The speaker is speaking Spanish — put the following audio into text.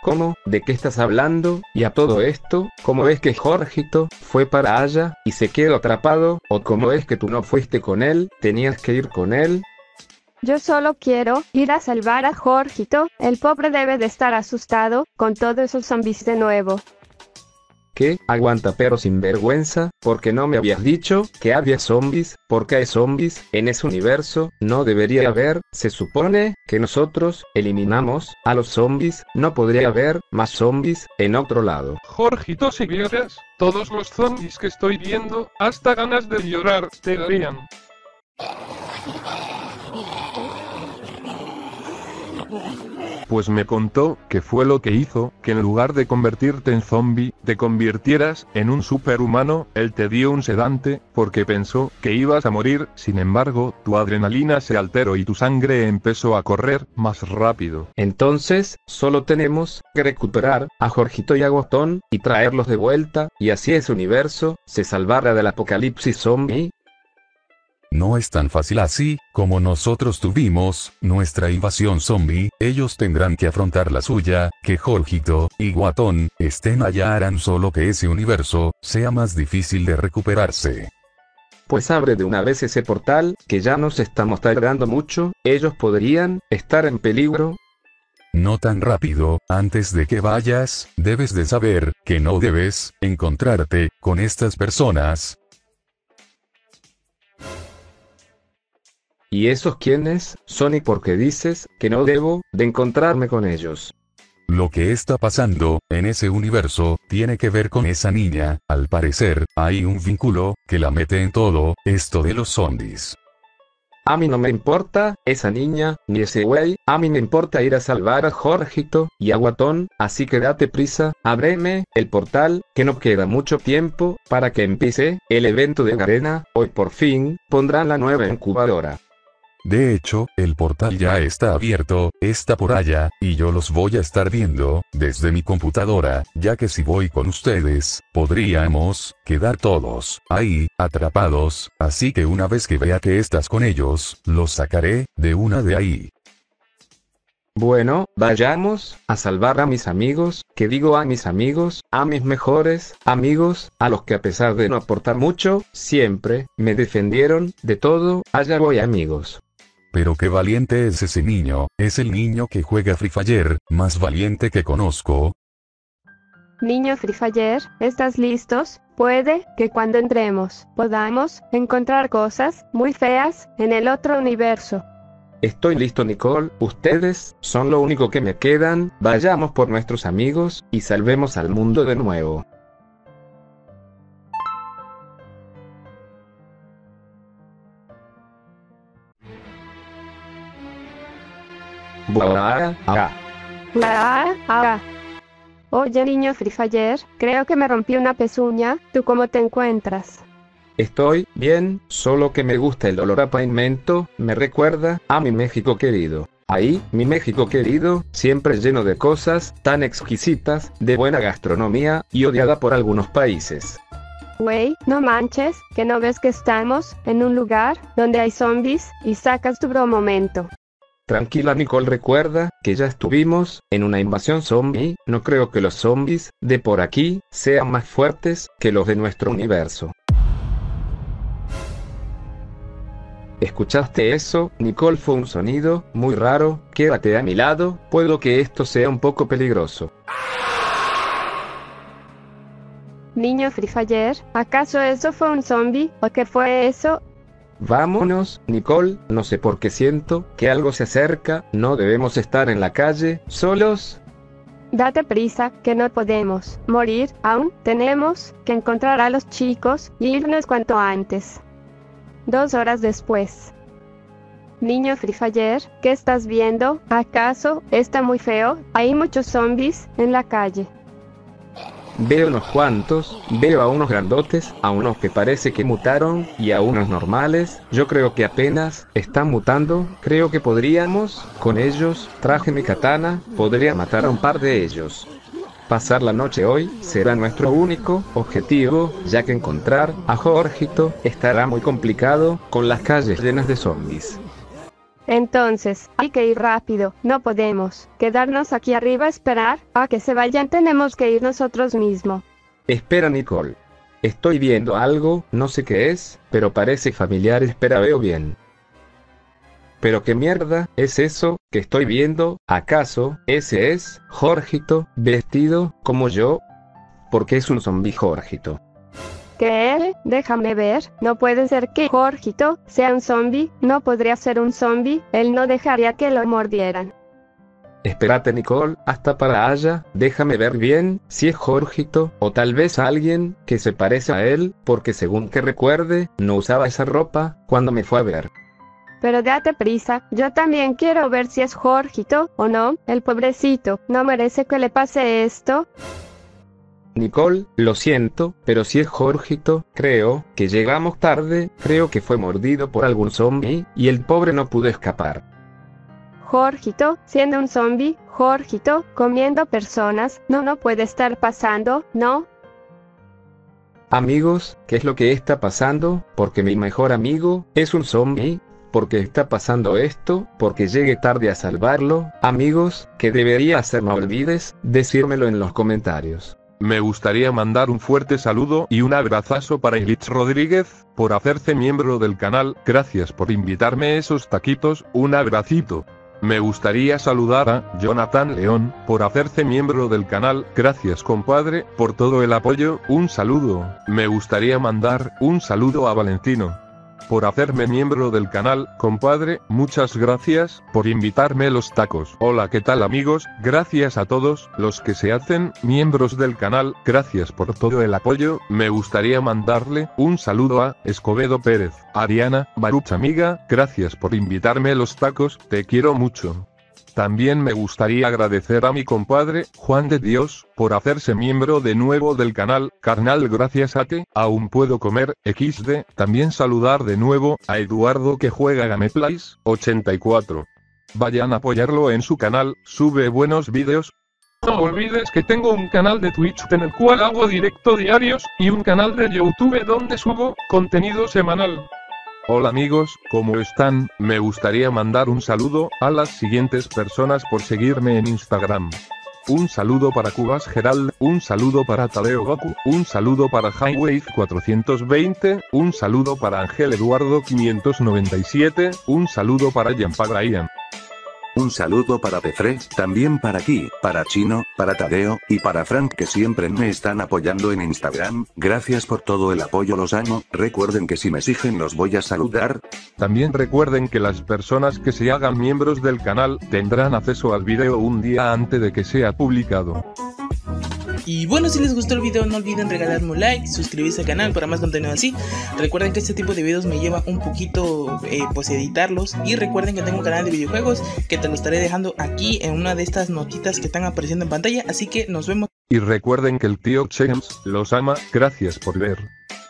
¿Cómo? ¿De qué estás hablando? Y a todo esto, ¿cómo es que Jorgito fue para allá y se quedó atrapado? ¿O cómo es que tú no fuiste con él? ¿Tenías que ir con él? Yo solo quiero ir a salvar a Jorgito. El pobre debe de estar asustado con todos esos zombies de nuevo. ¿Qué? Aguanta, pero sin vergüenza, porque no me habías dicho que había zombies. Porque hay zombies en ese universo, no debería haber. Se supone que nosotros eliminamos a los zombies, no podría haber más zombies en otro lado. Jorgito, si vieras todos los zombies que estoy viendo, hasta ganas de llorar te darían. Pues me contó que fue lo que hizo, que en lugar de convertirte en zombie, te convirtieras en un superhumano. Él te dio un sedante, porque pensó que ibas a morir. Sin embargo, tu adrenalina se alteró y tu sangre empezó a correr más rápido. Entonces, solo tenemos que recuperar a Jorgito y a Guatón, y traerlos de vuelta, y así ese universo se salvará del apocalipsis zombie. No es tan fácil así, como nosotros tuvimos nuestra invasión zombie. Ellos tendrán que afrontar la suya. Que Jorgito y Guatón estén allá harán solo que ese universo sea más difícil de recuperarse. Pues abre de una vez ese portal, que ya nos estamos tardando mucho. Ellos podrían estar en peligro. No tan rápido. Antes de que vayas, debes de saber que no debes encontrarte con estas personas. ¿Y esos quiénes son y por qué dices que no debo de encontrarme con ellos? Lo que está pasando en ese universo tiene que ver con esa niña. Al parecer, hay un vínculo que la mete en todo esto de los zombies. A mí no me importa esa niña, ni ese güey. A mí me importa ir a salvar a Jorgito y a Guatón. Así que date prisa, ábreme el portal, que no queda mucho tiempo para que empiece el evento de Garena. Hoy por fin pondrán la nueva incubadora. De hecho, el portal ya está abierto, está por allá, y yo los voy a estar viendo desde mi computadora, ya que si voy con ustedes, podríamos quedar todos ahí, atrapados. Así que una vez que vea que estás con ellos, los sacaré de una de ahí. Bueno, vayamos a salvar a mis amigos, que digo a mis amigos, a mis mejores amigos, a los que a pesar de no aportar mucho, siempre me defendieron de todo. Allá voy, amigos. Pero qué valiente es ese niño. Es el niño que juega Free Fire, más valiente que conozco. Niño Free Fire, ¿estás listos? Puede que cuando entremos, podamos encontrar cosas muy feas en el otro universo. Estoy listo, Nicole. Ustedes son lo único que me quedan. Vayamos por nuestros amigos y salvemos al mundo de nuevo. Oye, niño Free Fire, creo que me rompí una pezuña. ¿Tú cómo te encuentras? Estoy bien, solo que me gusta el olor a pavimento. Me recuerda a mi México querido. Ahí, mi México querido, siempre lleno de cosas tan exquisitas, de buena gastronomía, y odiada por algunos países. Güey, no manches, que no ves que estamos en un lugar donde hay zombies y sacas tu momento. Tranquila, Nicole, recuerda que ya estuvimos en una invasión zombie. No creo que los zombies de por aquí sean más fuertes que los de nuestro universo. ¿Escuchaste eso, Nicole? Fue un sonido muy raro. Quédate a mi lado, puedo que esto sea un poco peligroso. Niño Free Fire, ¿acaso eso fue un zombie? ¿O qué fue eso? Vámonos, Nicole, no sé por qué siento que algo se acerca. No debemos estar en la calle, solos. Date prisa, que no podemos morir aún. Tenemos que encontrar a los chicos y irnos cuanto antes. 2 horas después. Niño Free Fire, ¿qué estás viendo? ¿Acaso está muy feo? Hay muchos zombies en la calle. Veo unos cuantos, veo a unos grandotes, a unos que parece que mutaron, y a unos normales. Yo creo que apenas están mutando. Creo que podríamos, con ellos, traje mi katana, podría matar a un par de ellos. Pasar la noche hoy será nuestro único objetivo, ya que encontrar a Jorgito estará muy complicado con las calles llenas de zombies. Entonces, hay que ir rápido, no podemos quedarnos aquí arriba a esperar a que se vayan, tenemos que ir nosotros mismos. Espera, Nicole. Estoy viendo algo, no sé qué es, pero parece familiar, espera, veo bien. ¿Pero qué mierda es eso que estoy viendo? ¿Acaso ese es Jorgito, vestido como yo? Porque es un zombi Jorgito. ¿Qué? Déjame ver, no puede ser que Jorgito sea un zombi, no podría ser un zombi, él no dejaría que lo mordieran. Espérate, Nicole, hasta para allá, déjame ver bien si es Jorgito, o tal vez alguien que se parece a él, porque según que recuerde, no usaba esa ropa cuando me fue a ver. Pero date prisa, yo también quiero ver si es Jorgito o no, el pobrecito, no merece que le pase esto. Nicole, lo siento, pero si es Jorgito, creo que llegamos tarde, creo que fue mordido por algún zombie, y el pobre no pudo escapar. Jorgito, siendo un zombi, Jorgito, comiendo personas, no puede estar pasando, ¿no? Amigos, ¿qué es lo que está pasando? Porque mi mejor amigo es un zombie. ¿Por qué está pasando esto? Porque llegué tarde a salvarlo. Amigos, ¿qué debería hacer? No olvides decírmelo en los comentarios. Me gustaría mandar un fuerte saludo y un abrazazo para Illich Rodríguez, por hacerse miembro del canal, gracias por invitarme esos taquitos, un abracito. Me gustaría saludar a Jonathan León, por hacerse miembro del canal, gracias compadre, por todo el apoyo, un saludo. Me gustaría mandar un saludo a Valentino, por hacerme miembro del canal, compadre, muchas gracias, por invitarme los tacos. Hola, ¿qué tal amigos? Gracias a todos, los que se hacen miembros del canal, gracias por todo el apoyo. Me gustaría mandarle un saludo a Escobedo Pérez, Ariana, Baruch amiga, gracias por invitarme los tacos, te quiero mucho. También me gustaría agradecer a mi compadre, Juan de Dios, por hacerse miembro de nuevo del canal, carnal gracias a ti, aún puedo comer, XD, también saludar de nuevo, a Eduardo que juega Gameplays, 84. Vayan a apoyarlo en su canal, sube buenos vídeos. No olvides que tengo un canal de Twitch en el cual hago directo diarios, y un canal de YouTube donde subo contenido semanal. Hola amigos, ¿cómo están? Me gustaría mandar un saludo a las siguientes personas por seguirme en Instagram. Un saludo para Cubas Gerald, un saludo para Tadeo Goku, un saludo para Highway 420, un saludo para Ángel Eduardo 597, un saludo para Yampaga Ian. Un saludo para Pefre, también para Ki, para Chino, para Tadeo, y para Frank que siempre me están apoyando en Instagram, gracias por todo el apoyo, los amo, recuerden que si me siguen los voy a saludar. También recuerden que las personas que se hagan miembros del canal, tendrán acceso al video un día antes de que sea publicado. Y bueno, si les gustó el video no olviden regalarme un like, suscribirse al canal para más contenido así. Recuerden que este tipo de videos me lleva un poquito pues editarlos. Y recuerden que tengo un canal de videojuegos que te lo estaré dejando aquí en una de estas notitas que están apareciendo en pantalla. Así que nos vemos. Y recuerden que el tío Chems los ama, gracias por ver.